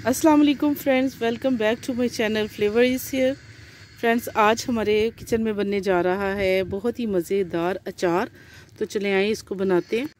अस्सलाम वालेकुम friends, welcome back to my channel flavour is here. Friends, आज हमारे किचन में बनने जा रहा है बहुत ही मज़ेदार अचार। तो चले आइए इसको बनाते हैं।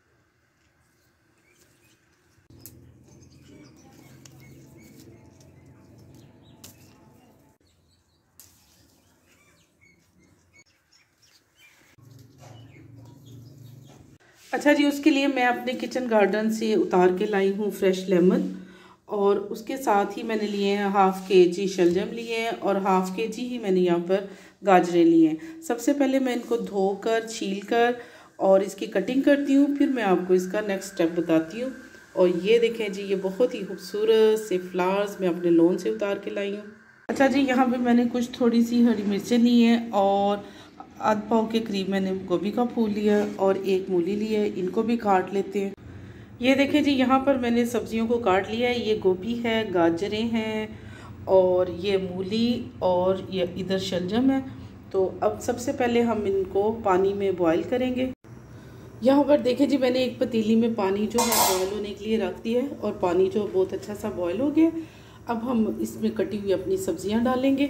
अच्छा जी, उसके लिए मैं अपने किचन गार्डन से उतार के लाई हूँ फ्रेश लेमन, और उसके साथ ही मैंने लिए हैं हाफ़ केजी शलजम लिए हैं और हाफ़ केजी ही मैंने यहाँ पर गाजरें लिए हैं। सबसे पहले मैं इनको धोकर छील कर और इसकी कटिंग करती हूँ, फिर मैं आपको इसका नेक्स्ट स्टेप बताती हूँ। और ये देखें जी, ये बहुत ही खूबसूरत से फ्लावर्स मैं अपने लॉन से उतार के लाई हूँ। अच्छा जी, यहाँ पे मैंने कुछ थोड़ी सी हरी मिर्चें ली हैं और आध पाव के करीब मैंने गोभी का फूल लिया और एक मूली ली है। इनको भी काट लेते हैं। ये देखें जी, यहाँ पर मैंने सब्जियों को काट लिया है। ये गोभी है, गाजरें हैं और ये मूली और ये इधर शलजम है। तो अब सबसे पहले हम इनको पानी में बॉईल करेंगे। यहाँ पर देखें जी, मैंने एक पतीली में पानी जो है बॉयल होने के लिए रख दिया है और पानी जो बहुत अच्छा सा बॉयल हो गया। अब हम इसमें कटी हुई अपनी सब्जियाँ डालेंगे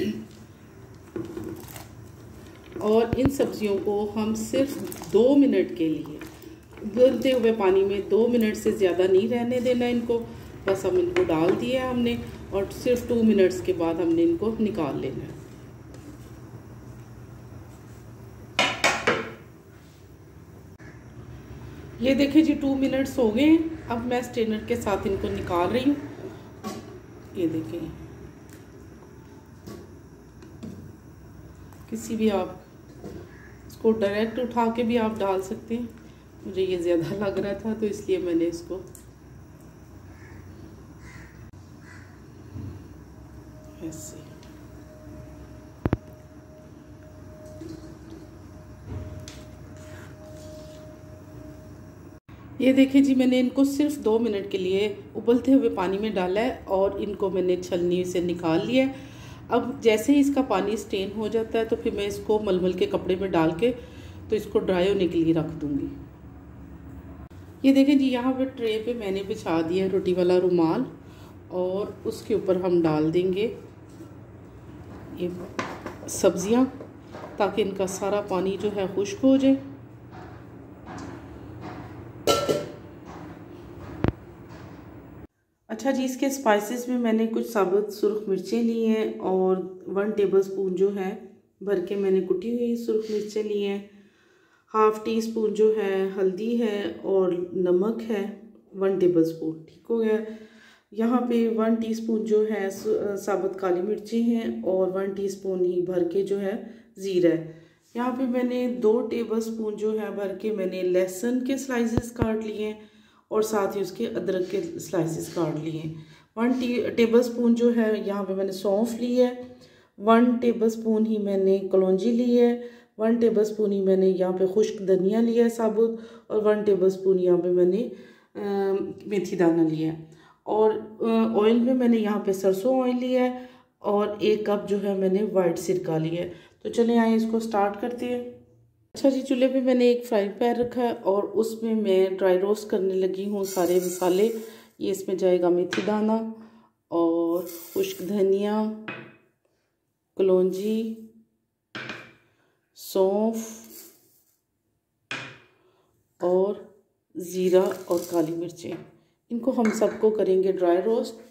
और इन सब्जियों को हम सिर्फ 2 मिनट के लिए उबलते हुए पानी में 2 मिनट से ज़्यादा नहीं रहने देना इनको। बस हम इनको डाल दिया हमने और सिर्फ 2 मिनट्स के बाद हमने इनको निकाल लेना है। ये देखिए जी, 2 मिनट्स हो गए। अब मैं स्ट्रेनर के साथ इनको निकाल रही हूँ। ये देखिए, किसी भी आप इसको डायरेक्ट उठा के भी आप डाल सकते हैं। मुझे ये ज़्यादा लग रहा था तो इसलिए मैंने इसको ऐसे। ये देखिए जी, मैंने इनको सिर्फ 2 मिनट के लिए उबलते हुए पानी में डाला है और इनको मैंने छलनी से निकाल लिया है। अब जैसे ही इसका पानी स्टेन हो जाता है तो फिर मैं इसको मलमल के कपड़े में डाल के तो इसको ड्राई होने के लिए रख दूँगी। ये देखें जी, यहाँ पर ट्रे पे मैंने बिछा दिया रोटी वाला रुमाल और उसके ऊपर हम डाल देंगे ये सब्जियाँ, ताकि इनका सारा पानी जो है खुश्क हो जाए। अच्छा जी, इसके स्पाइसेस में मैंने कुछ साबुत सुरख मिर्चें ली हैं और 1 टेबलस्पून जो है भर के मैंने कुटी हुई सुरख मिर्चें ली हैं। हाफ़ टी स्पून जो है हल्दी है और नमक है 1 टेबलस्पून। ठीक हो गया। यहाँ पे 1 टीस्पून जो है साबुत काली मिर्ची हैं और 1 टीस्पून ही भर के जो है ज़ीरा है। यहाँ पे मैंने 2 टेबलस्पून जो है भर के मैंने लहसुन के स्लाइसेस काट लिए हैं और साथ ही उसके अदरक के स्लाइसेस काट लिए हैं। 1 टेबलस्पून जो है यहाँ पे मैंने सौंफ ली है। 1 टेबलस्पून ही मैंने कलौंजी ली है। 1 टेबलस्पून ही मैंने यहाँ पे खुश्क धनिया लिया है साबुत और 1 टेबलस्पून यहाँ पे मैंने मेथी दाना लिया है। और ऑयल में मैंने यहाँ पे सरसों ऑयल लिया है और 1 कप जो है मैंने वाइट सिरका लिया है। तो चले आए इसको स्टार्ट करते हैं। अच्छा जी, चूल्हे पे मैंने एक फ्राई पैन रखा है और उसमें मैं ड्राई रोस्ट करने लगी हूँ सारे मसाले। ये इसमें जाएगा मेथी दाना और खुश्क धनिया, कलौंजी, सौंफ और ज़ीरा और काली मिर्चें। इनको हम सबको करेंगे ड्राई रोस्ट।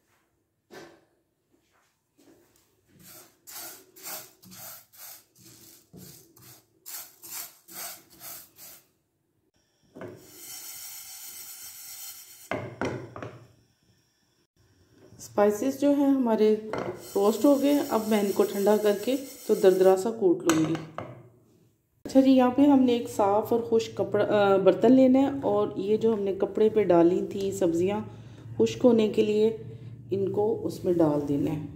स्पाइसेस जो हैं हमारे रोस्ट हो गए। अब मैं इनको ठंडा करके तो दरदरा सा कूट लूँगी। अच्छा जी, यहाँ पे हमने एक साफ़ और खुश्क बर्तन लेना है और ये जो हमने कपड़े पे डाली थी सब्जियाँ खुश्क होने के लिए, इनको उसमें डाल देना है।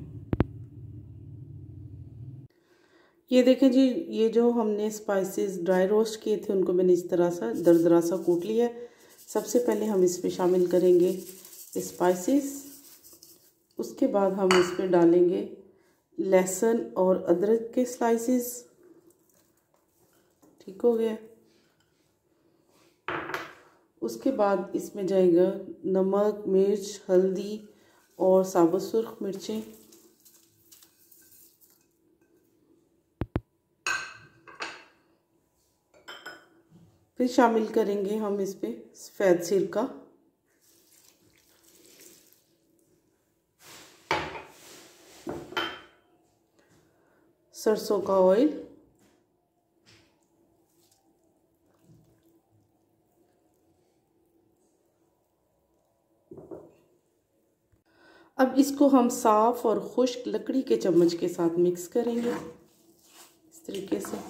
ये देखें जी, ये जो हमने स्पाइसेस ड्राई रोस्ट किए थे उनको मैंने इस तरह सा दरदरा सा कूट लिया है। सबसे पहले हम इसमें शामिल करेंगे स्पाइसेस। उसके बाद हम इसमें डालेंगे लहसुन और अदरक के स्लाइसेस। ठीक हो गया। उसके बाद इसमें जाएगा नमक, मिर्च, हल्दी और साबुत सुर्ख मिर्चें। फिर शामिल करेंगे हम इस पे सफ़ेद सिरका, सरसों का ऑयल, अब इसको हम साफ़ और खुश्क लकड़ी के चम्मच के साथ मिक्स करेंगे इस तरीके से।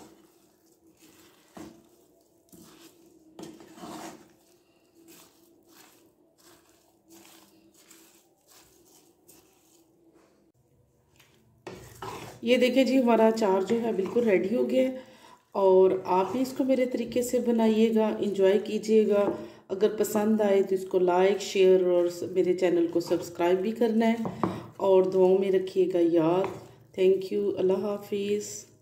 ये देखिए जी, हमारा अचार जो है बिल्कुल रेडी हो गया है और आप भी इसको मेरे तरीके से बनाइएगा, इंजॉय कीजिएगा। अगर पसंद आए तो इसको लाइक, शेयर और मेरे चैनल को सब्सक्राइब भी करना है और दुआओं में रखिएगा याद। Thank you. अल्लाह हाफिज़।